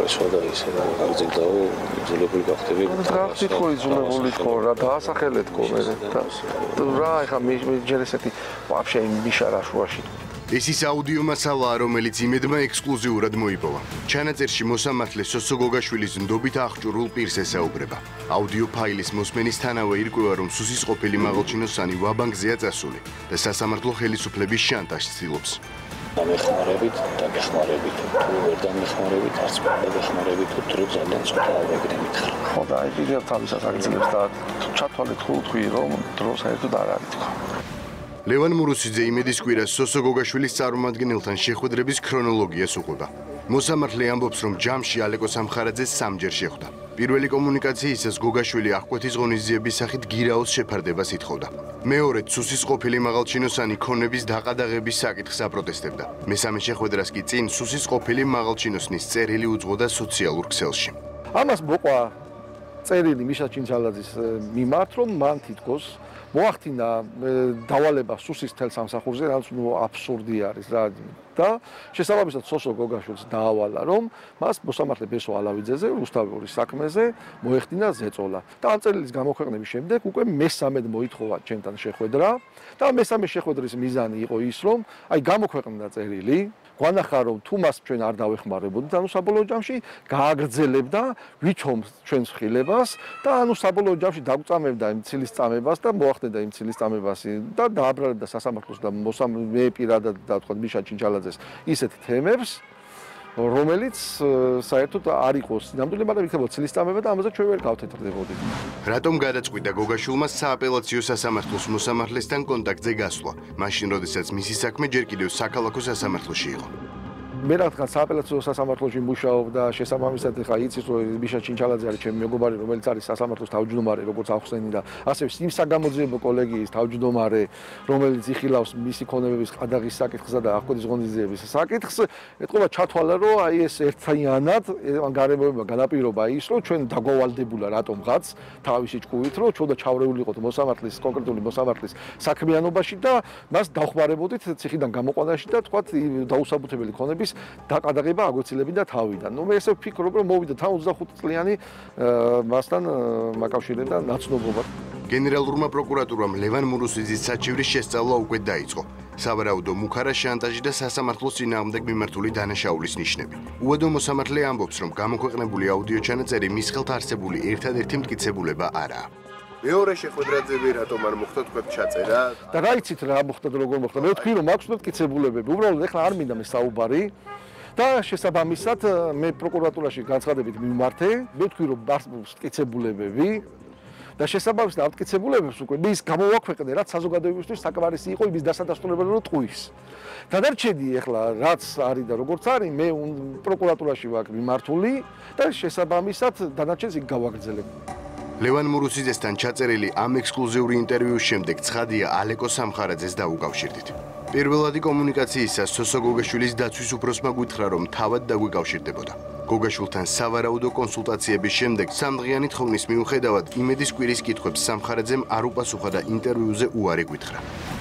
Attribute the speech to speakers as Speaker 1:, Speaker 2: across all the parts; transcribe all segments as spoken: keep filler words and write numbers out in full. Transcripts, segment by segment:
Speaker 1: წესვა და ისე გაგრძელდაო იძულებული გახდები.
Speaker 2: რა თქო იძულებული თქო რა დაასახელეთ თქო მე და რა ეხა მე ჯერ ესეთი вообще მიშა რა შუაში.
Speaker 3: ეს ის აუდიო მასალაა, რომელიც იმედმა ექსკლუზიურად მოიპოვა. ჩანაწერში მოსამართლე სოსო გოგაშვილის ნდობით აღჭურვილ პირს ესაუბრება. აუდიო ფაილის მოსმენისთანავე ირკვევა, რომ სუსის ყოფილი მაღალჩინოსანი ვაბანკზეა წასული და სასამართლო ხელისუფლების შანტაჟს ცდილობს.
Speaker 1: დამეხმარებით და მეხმარებით თუ ვერ დამეხმარებით არც დამეხმარებით თუ დრო ძალიან ცოტა ავეგრე მითხრა.
Speaker 2: ხო და აი კიდევ თავისას აგრძელებს და ჩათვალეთ ხუთი რომ დრო საერთოდ არ არის თქო.
Speaker 3: ლევან მურუსიძე იმედის კვირას სოსო გოგაშვილის წარმომადგენელთან შეხვედრების ქრონოლოგიას უყვება. მოსამართლე ამბობს, რომ ჯამში ალეკო სამხარაძეს სამჯერ შეხვდა. პირველი კომუნიკაციისას გოგაშვილი აღკვეთის ღონისძიების სახით გირაოს შეფარდებას ითხოვდა. მეორედ სუსის ყოფილი მაღალჩინოსანი ქონების დაყადაღების საკითხს აპროტესტებდა. მესამე შეხვედრას კი წინ სუსის ყოფილი მაღალჩინოსნის წერილი უძღვოდა სოციალურ ქსელში.
Speaker 2: ამას მოყვა წერილი მიშა ჩინჩალაძის მიმართ, რომ მან თითქოს მოახდინა დავალება სუსის თელ სამსახურზე, რაც ნუ აბსურდი არის რა და შესაბამისად სოსო გოგაშვილს დაავალა, რომ მას მოსამართლე ბესო ალავიძეზე რუსთავის საქმეზე მოეხდინა ზეწოლა. და ამ წერილის გამოქვეყნების შემდეგ უკვე მესამედ მოითხოვა ჩემთან შეხვედრა და მესამე შეხვედრის მიზანი იყო ის, რომ აი გამოქვეყნდა წერილი გვანახა რომ თუ მას ჩვენ არ დავეხმარებოდით, ანუ საბოლოო ჯამში გააგრძელებდა ვითომ ჩვენს ხილებას და ანუ საბოლოო ჯამში დაგწამებდა იმ ცილის წამებას და მოახდენდა იმ ცილის წამებას და დააბრალებდა სასამართლოს და მე პირადად და თქვა მიშა ჩინჩალაძეს ისეთ თემებს, რომელიც საერთოდ არ იყოს ნამდვილი, მაგრამ იქნებოდა ცილის წამება და ამაზე ჩვენ ვერ გავთეთრდებოდით.
Speaker 3: რატომ გადაწყვიტა გოგაშვილმა სააპელაციო სასამართლოს მოსამართლესთან კონტაქტზე გასვლა, მაშინ როდესაც მისი საქმე ჯერ კიდევ საქალაქო სასამართლოში იყო? მე რა თქმა
Speaker 2: სააპელაციო სასამართლოში მუშაობდა, შესაბამისად ხა იცის რომ მიშა ჩინჩალაძე არის ჩემი მეგობარი, რომელიც არის სასამართლოს თავმჯდომარე, როგორც ახსენი და ასევე იმ საგამოძიებო კოლეგიის თავმჯდომარე, რომელიც იხილავს მისი ქონებების ყადაღის საკითხსა და აღკვეთის ღონისძიების საკითხს, ეთქობა ჩათვალა რომ აი ეს ერთიანად ამ გარემოება განაპირობა ის, რომ ჩვენ დაგვავალდებულა რატომღაც თავისი ჭკუით, რომ ჩვენ და ჩავრეულიყოთ მოსამართლის კონკრეტული მოსამართლის საქმიანობაში და მას დავხმარებოდით ციხიდან გამოყვანაში და თქვა დაუსაბუთებელი ქონების დაყადაღება აგვეცილებინდა თავიდან. ნუ მე ესე ვფიქრობ, რომ მოვიდა თან ოცდახუთი წლიანი მასთან მაკავშირებდა ნაცნობობა.
Speaker 3: გენერალურმა პროკურატურამ ლევან მურუსიძის საჩივრის შესწავლა უკვე დაიწყო. სავარაუდო მუქარა შანტაჟი და სასამართლოს წინააღმდეგ მიმართული დანაშაულის ნიშნები. უადო მოსამართლე ამბობს, რომ გამოქვეყნებული აუდიო ჩანაწერი მის ხელთ არსებული ერთადერთი მტკიცებულება არაა. მეორე შეხვედრაზე რატომ არ მოხდა თქვა ჩაწერა?
Speaker 2: და რა იცით რა მოხდა და როგორ მოხდა? მე ვთქვი რომ აქვს მტკიცებულებები. უბრალოდ ეხლა არ მინდა მე საუბარი და შესაბამისად მე პროკურატურაში განცხადებით მიმართე. მე ვთქვი რომ მტკიცებულებები და შესაბამისად ამ მტკიცებულებებს უკვე მის გამოვაქვეყნე, რაც საზოგადოებისთვის საკმარისი იყო იმის დასადასტურებელი რომ ტყუის. გადარჩენი ეხლა რაც არის და როგორც არის, მე პროკურატურაში ვაკ მიმართული და შესაბამისად დანარჩენს იქ გავაგრძელებ.
Speaker 3: ლევან მურუსიძესთან ჩაწერილი ამ ექსკლუზიური ინტერვიუს შემდეგ ცხადია ალეკო სამხარაძეს დაუკავშირდით. პირველადი კომუნიკაციისას სოსო გოგაშვილის დაცვის უფროსმა გითხრა, რომ თავად დაგვიკავშირდებოდა. გოგაშვილთან სავარაუდო კონსულტაციების შემდეგ სამდღიანი თხოვნის მიუხედავად იმედის კვირის კითხვებს სამხარაძემ არ უპასუხა და ინტერვიუზე უარი გითხრა.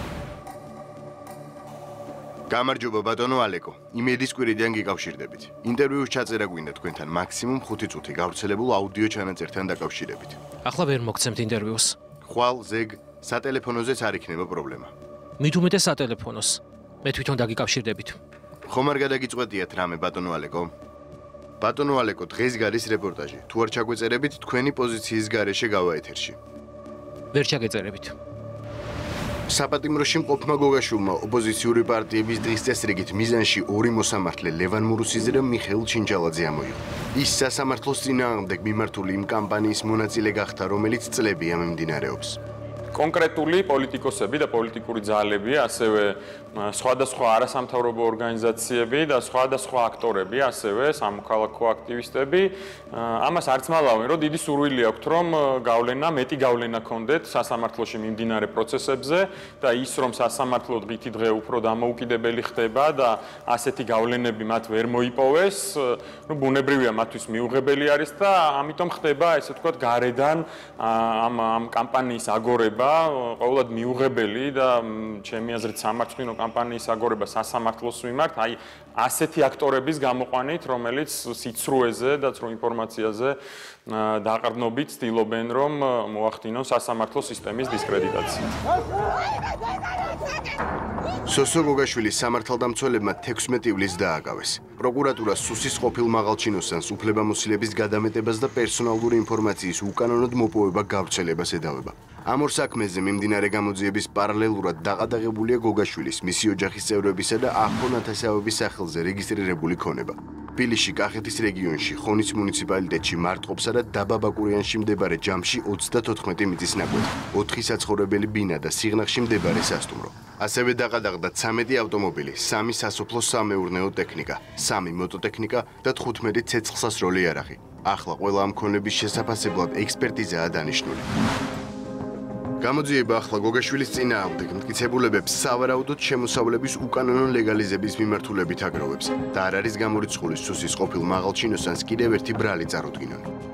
Speaker 3: გამარჯობა ბატონო ალეკო, იმედის კვირიდან გიკავშირდებით. ინტერვიუს ჩაწერა გვინდა თქვენთან მაქსიმუმ ხუთი წუთი გავრცელებულ აუდიო ჩანაწერთან დაკავშირებით.
Speaker 4: ახლა ვერ მოგცემთ ინტერვიუს.
Speaker 3: ხვალ, ზეგ, სატელეფონოზეც არ იქნება პრობლემა.
Speaker 4: მით უმეტეს სატელეფონოს. მე თვითონ დაგიკავშირდებით.
Speaker 3: ხომ არ გადაგიწყვეტიათ რამე ბატონო ალეკო? ბატონო ალეკო, დღეს გადის რეპორტაჟი. თუ არ ჩაგვეწერებით, თქვენი პოზიციის გარეშე გავა ეთერში.
Speaker 4: ვერ ჩაგეწერებით.
Speaker 3: საპატიმროში მყოფმა გოგაშვილმა ოპოზიციური პარტიების დღის წესრიგით მიზანში ორი მოსამართლე ლევან მურუსიძე და მიხეილ ჩინჩალაძე ამოიღო. ის სასამართლოს წინააღმდეგ მიმართული იმ კამპანიის მონაწილე გახდა, რომელიც წლებია მიმდინარეობს.
Speaker 5: კონკრეტული პოლიტიკოსები და პოლიტიკური ძალები, ასევე სხვადასხვა არასამთავრობო ორგანიზაციები და სხვადასხვა აქტორები, ასევე სამოქალაქო აქტივისტები, ამას არც მალავენ, რომ დიდი სურვილი აქვთ, რომ გავლენა, მეტი გავლენა კონდეთ სასამართლოში მიმდინარე პროცესებზე და ის, რომ სასამართლო დღითი დღე უფრო დამოუკიდებელი ხდება და ასეთი გავლენები მათ ვერ მოიპოვეს, ну ბუნებრივია მათთვის მიუღებელი არის და ამიტომ ხდება, ესე ვთქვათ, გარედან ამ ამ კამპანიის აგორება იქნება ყოველად მიუღებელი და ჩემი აზრით სამართლინო კამპანიის აგორება სასამართლოს მიმართ, აი ასეთი აქტორების გამოყვანით, რომელიც სიცრუეზე და ცრუ ინფორმაციაზე დაყრდნობით ცდილობენ, რომ მოახდინონ სასამართლო სისტემის დისკრედიტაცია.
Speaker 3: სოსო გოგაშვილის სამართალდამცველებმა თექვსმეტი ივლისს დააკავეს. პროკურატურა სუსის ყოფილ მაღალჩინოსანს უფლებამოსილების გადამეტებას და პერსონალური ინფორმაციის უკანონოდ მოპოვება გავრცელებას ედავება. ამ ორ საქმეზე მიმდინარე გამოძიების პარალელურად დაყადაღებულია გოგაშვილის, მისი ოჯახის წევრებისა და ახლო ნათესავების სახელზე რეგისტრირებული ქონება. თბილისში, კახეთის რეგიონში, ხონის მუნიციპალიტეტში, მარტყოფსა და დაბა ბაკურიანში მდებარე ჯამში ოცდათოთხმეტი მიწის ნაკვეთი, ოთხი საცხოვრებელი ბინა და სიღნაღში მდებარე სასტუმრო. ასევე დაყადაღდა ცამეტი ავტომობილი, სამი სასოფლო-სამეურნეო ტექნიკა, სამი მოტოტექნიკა და თხუთმეტი ცეცხლსასროლი იარაღი. ახლა ყველა ამ ქონების შესაფასებლად ექსპერტიზაა დანიშნული. გამოძიება ახლა გოგაშვილის წინააღმდეგ მტკიცებულებებს სავარაუდოდ შემოსავლების უკანონო ლეგალიზების მიმართულებით აგროვებს და არ არის გამორიცხული სუსის ყოფილ მაღალჩინოსანს კიდევ ერთი ბრალი წარუდგინონ.